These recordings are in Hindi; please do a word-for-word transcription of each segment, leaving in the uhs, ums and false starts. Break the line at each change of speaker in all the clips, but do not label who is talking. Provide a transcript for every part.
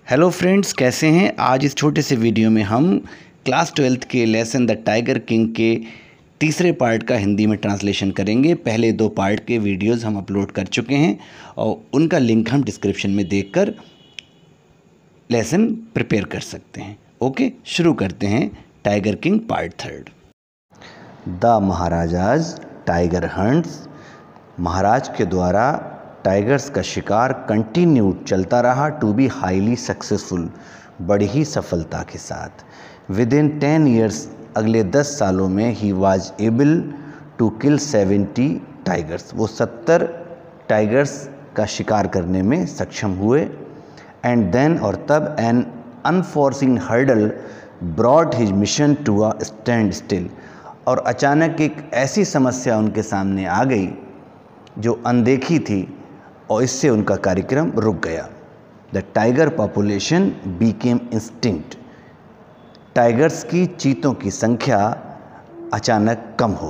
हेलो फ्रेंड्स, कैसे हैं। आज इस छोटे से वीडियो में हम क्लास ट्वेल्थ के लेसन द टाइगर किंग के तीसरे पार्ट का हिंदी में ट्रांसलेशन करेंगे। पहले दो पार्ट के वीडियोस हम अपलोड कर चुके हैं और उनका लिंक हम डिस्क्रिप्शन में देखकर लेसन प्रिपेयर कर सकते हैं। ओके, शुरू करते हैं। Tiger king part third. The Maharaja's tiger hunts. महाराज के द्वारा टाइगर्स का शिकार कंटिन्यूड चलता रहा टू बी हाईली सक्सेसफुल, बड़ी ही सफलता के साथ। विद इन टेन ईयर्स, अगले दस सालों में ही was able to kill seventy tigers, वो सत्तर टाइगर्स का शिकार करने में सक्षम हुए। एंड देन, और तब, an unforeseen hurdle brought his mission to a standstill, और अचानक एक ऐसी समस्या उनके सामने आ गई जो अनदेखी थी और इससे उनका कार्यक्रम रुक गया। The tiger population became extinct. Tigers की, चीतों की संख्या अचानक कम हो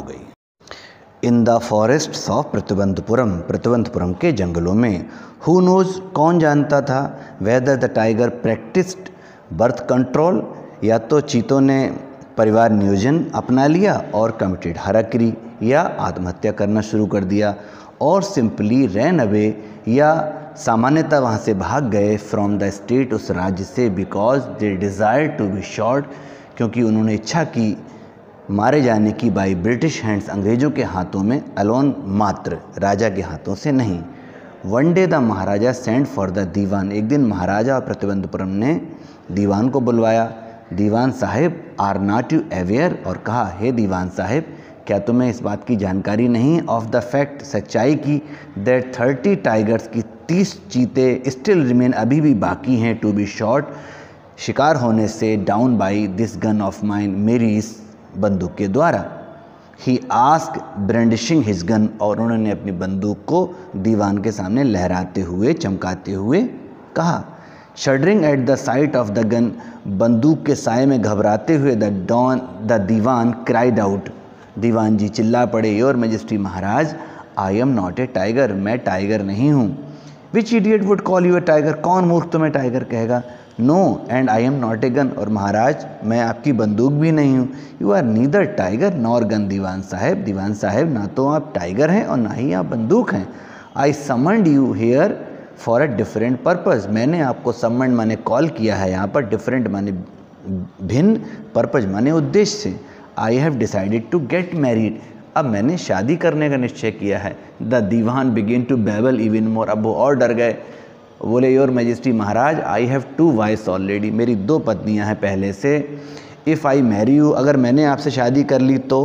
गई। In the forests of Pratibandapuram, Pratibandapuram के जंगलों में, हु नोज, कौन जानता था, whether the tiger practised birth control, या तो चीतों ने परिवार नियोजन अपना लिया और कमिटेड हराकिरी या आत्महत्या करना शुरू कर दिया, और सिंपली रैन अवे, या सामान्यतः वहाँ से भाग गए फ्रॉम द स्टेट, उस राज्य से, because they desire to be shot, क्योंकि उन्होंने इच्छा की मारे जाने की बाई ब्रिटिश हैंड्स, अंग्रेज़ों के हाथों में, अलोन, मात्र, राजा के हाथों से नहीं। One day the Maharaja send for the dewan, एक दिन महाराजा और प्रतिबंधपुरम ने दीवान को बुलवाया। दीवान साहिब, आर नॉट यू अवेयर, और कहा, हे दीवान साहिब, क्या तुम्हें इस बात की जानकारी नहीं, ऑफ द फैक्ट, सच्चाई की, दैट थर्टी टाइगर्स की तीस चीते स्टिल रिमेन, अभी भी बाकी हैं, टू बी शॉट, शिकार होने से, down by this gun of mine, मेरी इस बंदूक के द्वारा। He ask brandishing his gun, और उन्होंने अपनी बंदूक को दीवान के सामने लहराते हुए, चमकाते हुए कहा। Shuddering at the sight of the gun, बंदूक के साए में घबराते हुए, the don the dewan cried out, दीवान जी चिल्ला पड़े, your majesty Maharaj, I am not a tiger, मैं टाइगर नहीं हूँ। Which idiot would call you a tiger, कौन मूर्ख तुम्हें टाइगर कहेगा। No, and I am not a gun, और महाराज मैं आपकी बंदूक भी नहीं हूँ। You are neither tiger nor gun, दीवान साहब, दीवान साहब, ना तो आप टाइगर हैं और ना ही आप बंदूक हैं। I summoned you here for a different purpose, मैंने आपको समन्ड माने कॉल किया है यहाँ पर, डिफरेंट माने भिन्न, पर्पज़ माने उद्देश्य से। I have decided to get married, अब मैंने शादी करने का निश्चय किया है। The dewan begin to babble even more, अब वो और डर गए, बोले, your majesty Maharaj, I have two wives already, मेरी दो पत्नियां हैं पहले से। इफ़ आई मैरी यू, अगर मैंने आपसे शादी कर ली तो।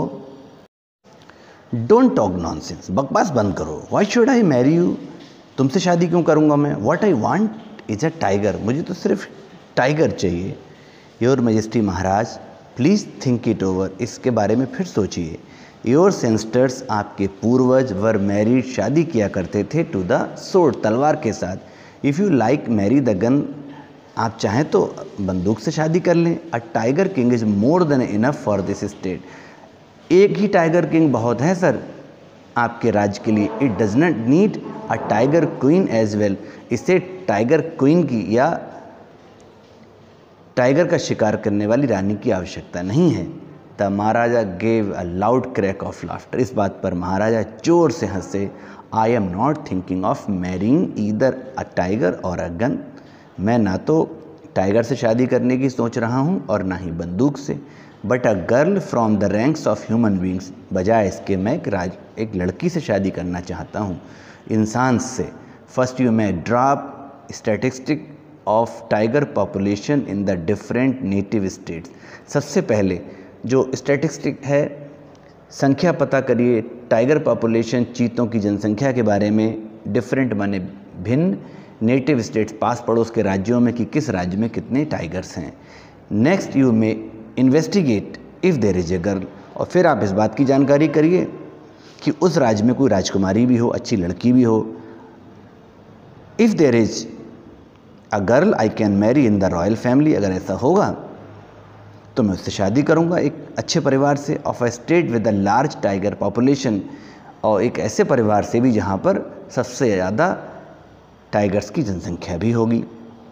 डोंट टॉक नॉनसेंस, बकवास बंद करो। Why should I marry you, तुमसे शादी क्यों करूँगा मैं। What I want is a tiger, मुझे तो सिर्फ टाइगर चाहिए। Your majesty Maharaj, please think it over, इसके बारे में फिर सोचिए। योर सेंस्टर्स, आपके पूर्वज, वर मैरिड, शादी किया करते थे, टू द सोर्ड, तलवार के साथ। If you like marry the gun, आप चाहें तो बंदूक से शादी कर लें। A tiger king is more than enough for this state, एक ही टाइगर किंग बहुत है सर आपके राज्य के लिए। It does not need a tiger queen as well, इसे टाइगर क्वीन की या टाइगर का शिकार करने वाली रानी की आवश्यकता नहीं है। The Maharaja gave a loud crack of laughter, इस बात पर महाराजा जोर से हंसे। I am not thinking of marrying either a tiger और अ गन, मैं ना तो टाइगर से शादी करने की सोच रहा हूँ और ना ही बंदूक से। But a girl from the ranks of human beings, बजाय इसके मैं एक राज एक लड़की से शादी करना चाहता हूँ, इंसान से। First you may drop statistic of tiger population in the different native states, सबसे पहले जो स्टैटिस्टिक है, संख्या पता करिए, टाइगर पॉपुलेशन, चीतों की जनसंख्या के बारे में, डिफरेंट माने भिन्न, नेटिव स्टेट्स, पास पड़ोस के राज्यों में कि किस राज्य में कितने टाइगर्स हैं। Next you may investigate if there is a girl, और फिर आप इस बात की जानकारी करिए कि उस राज्य में कोई राजकुमारी भी हो, अच्छी लड़की भी हो। If there is a girl I can marry in the royal family, अगर ऐसा होगा तो मैं उससे शादी करूंगा एक अच्छे परिवार से। Of a state with a large tiger population, और एक ऐसे परिवार से भी जहां पर सबसे ज़्यादा टाइगर्स की जनसंख्या भी होगी।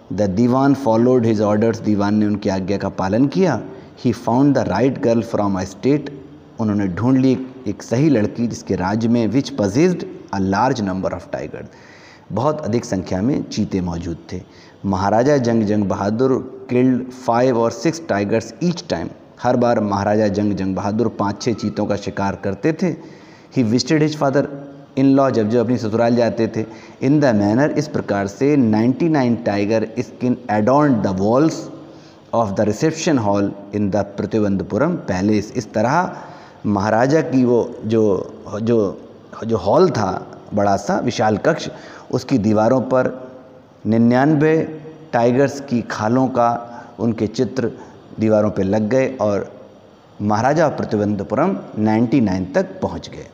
The dewan followed his orders, दीवान ने उनकी आज्ञा का पालन किया। He found the right girl from a state, उन्होंने ढूंढ ली एक सही लड़की जिसके राज्य में, which possessed a large number of tiger, बहुत अधिक संख्या में चीते मौजूद थे। महाराजा जंग जंग बहादुर किल्ड फाइव और सिक्स टाइगर्स ईच टाइम, हर बार महाराजा जंग जंग बहादुर पाँच छः चीतों का शिकार करते थे। He visited his father in law, जब जब अपनी ससुराल जाते थे। इन द मैनर, इस प्रकार से निन्यानवे tiger skin adorned the walls of the reception hall in the Pratibandapuram palace, इस तरह महाराजा की वो जो जो जो हॉल था, बड़ा सा विशाल कक्ष, उसकी दीवारों पर निन्यानवे टाइगर्स की खालों का उनके चित्र दीवारों पे लग गए और महाराजा प्रतिवंतपुरम निन्यानवे तक पहुंच गए।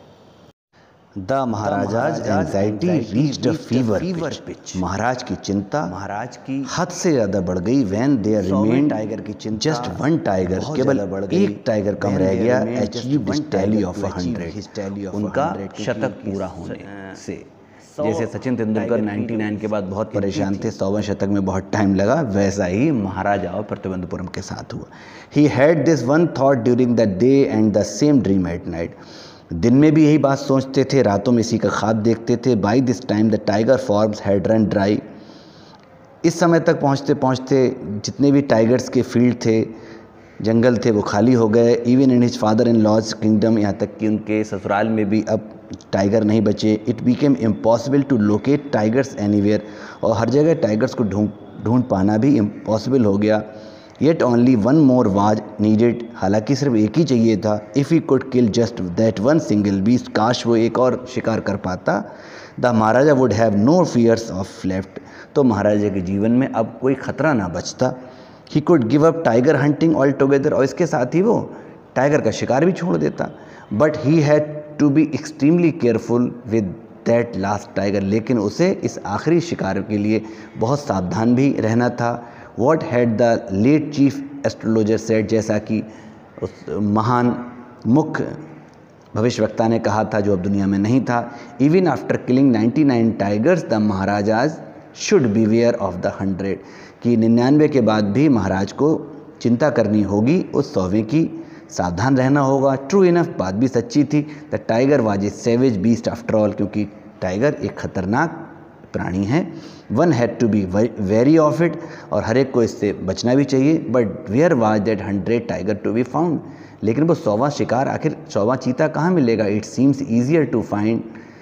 The Maharaja's anxiety reached a fever pitch, Maharaj की चिंता महाराज की हद से ज़्यादा बढ़ गई। व्हेन देयर रिमेन्ड, टाइगर की चिंता जस्ट वन टाइगर, केवल एक टाइगर कम रह गया, achieved his tally of a hundred, उनका शतक पूरा होने से। जैसे सचिन तेंदुलकर निन्यानवे के बाद बहुत परेशान थे, सौवें शतक में बहुत टाइम लगा, वैसा ही महाराजा और प्रतिवंतपुरम के साथ हुआ। He had this one thought during the day and the same dream at night, दिन में भी यही बात सोचते थे, रातों में इसी का ख्वाब देखते थे। By this time the tiger forms had run dry, इस समय तक पहुँचते पहुँचते जितने भी टाइगर्स के फील्ड थे, जंगल थे, वो खाली हो गए। Even in his father in law's kingdom, यहाँ तक कि उनके ससुराल में भी अब टाइगर नहीं बचे। It became impossible to locate tigers anywhere, और हर जगह टाइगर्स को ढूंढ ढूंढ पाना भी इम्पॉसिबल हो गया। Yet only one more was needed, हालांकि सिर्फ एक ही चाहिए था। If he could kill just that one single beast, काश वो एक और शिकार कर पाता। The Maharaja would have no fears of left, तो महाराजा के जीवन में अब कोई ख़तरा ना बचता। He could give up tiger hunting all together, और इसके साथ ही वो टाइगर का शिकार भी छोड़ देता। But he had to be extremely careful with that last tiger, लेकिन उसे इस आखिरी शिकार के लिए बहुत सावधान भी रहना था। What had the late chief astrologer said, जैसा कि उस महान मुख्य भविष्यवक्ता ने कहा था जो अब दुनिया में नहीं था। इवन आफ्टर किलिंग निन्यानवे tigers the Maharaja's should beware of the hundred, कि निन्यानवे के बाद भी महाराज को चिंता करनी होगी उस सौवें की, सावधान रहना होगा। ट्रू इनफ, बात भी सच्ची थी। The tiger was a savage beast after all, क्योंकि टाइगर एक खतरनाक प्राणी है। One had to be very of it, और हर एक को इससे बचना भी चाहिए। But where was that hundred tiger to be found, लेकिन वो सौवां शिकार, आखिर सौवां चीता कहाँ मिलेगा? It seems easier to find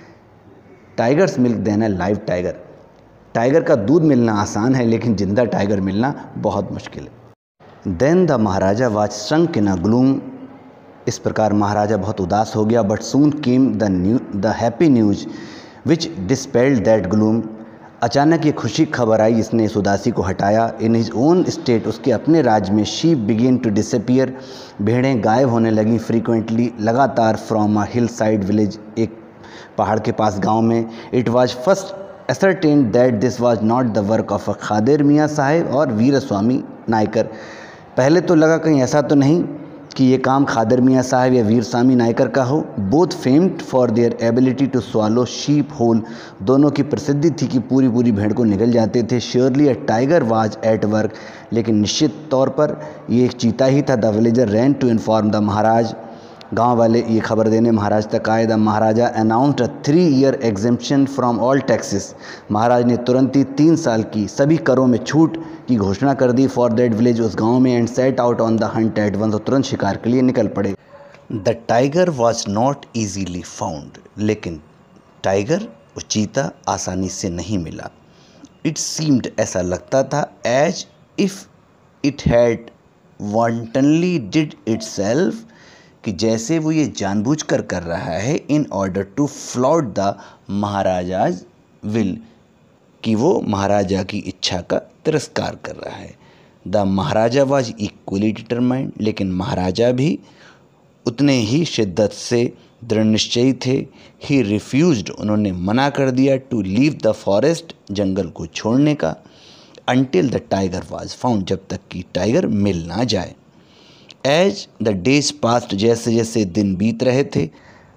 tiger's milk than a live tiger, tiger का दूध मिलना आसान है, लेकिन जिंदा टाइगर मिलना बहुत मुश्किल है। Then the Maharaja was sunk in a gloom, इस प्रकार महाराजा बहुत उदास हो गया। But soon came the new the happy news which dispelled that gloom, अचानक ये खुशी खबर आई जिसने इस उदासी को हटाया। इन हिज ओन स्टेट, उसके अपने राज्य में, शीप बिगिन टू डिसअपियर, भेड़ें गायब होने लगी फ्रीक्वेंटली, लगातार, from a hillside village, एक पहाड़ के पास गांव में। It was first ascertained that this was not the work of a Khadir Mian Sahib और वीर स्वामी नायकर, पहले तो लगा कहीं ऐसा तो नहीं कि ये काम खादिर मियाँ साहिब या वीर स्वामी नायकर का हो। Both famed for their ability to swallow sheep whole, दोनों की प्रसिद्धि थी कि पूरी पूरी भेड़ को निगल जाते थे। Surely a tiger was at work, लेकिन निश्चित तौर पर ये एक चीता ही था। The villager ran to inform the Maharaj, गांव वाले ये खबर देने महाराज तक आए। The Maharaja announced a three year exemption from all taxes, Maharaj ने तुरंत ही तीन साल की सभी करों में छूट की घोषणा कर दी फॉर दैट विलेज, उस गांव में। And set out on the hunt at once, तुरंत शिकार के लिए निकल पड़े। The tiger was not easily found, लेकिन टाइगर और चीता आसानी से नहीं मिला। इट सीम्ड, ऐसा लगता था, as if it had wantonly did itself, कि जैसे वो ये जानबूझकर कर रहा है, in order to flout the Maharaja's will, कि वो महाराजा की इच्छा का तिरस्कार कर रहा है। The Maharaja was equally determined, लेकिन महाराजा भी उतने ही शिद्दत से दृढ़ निश्चयी थे। ही रिफ्यूज्ड, उन्होंने मना कर दिया, टू लीव द फॉरेस्ट, जंगल को छोड़ने का, until the tiger was found, जब तक कि टाइगर मिल ना जाए। एज द डेज पास्ट, जैसे जैसे दिन बीत रहे थे,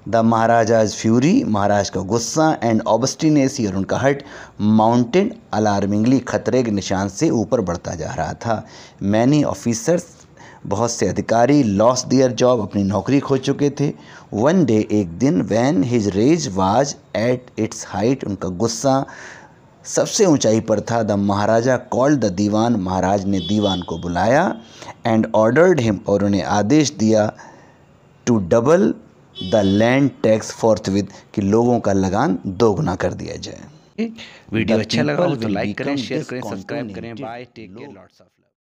द महाराजाज फ्यूरी, महाराज का गुस्सा, एंड ऑब्स्टिनेसी, और उनका हट, माउंटेन अलार्मिंगली, खतरे के निशान से ऊपर बढ़ता जा रहा था। मैनी ऑफिसर्स, बहुत से अधिकारी, लॉस दियर जॉब, अपनी नौकरी खो चुके थे। वन डे, एक दिन, when his rage was at its height, उनका गुस्सा सबसे ऊंचाई पर था। The Maharaja called the dewan, Maharaj ने दीवान को बुलाया। एंड ऑर्डर्ड हिम, और उन्हें आदेश दिया, to double the land tax forthwith, कि लोगों का लगान दोगुना कर दिया जाए।
वीडियो अच्छा लगा हो तो लाइक करें, शेयर करें, सब्सक्राइब करें। Bye, take care, lots of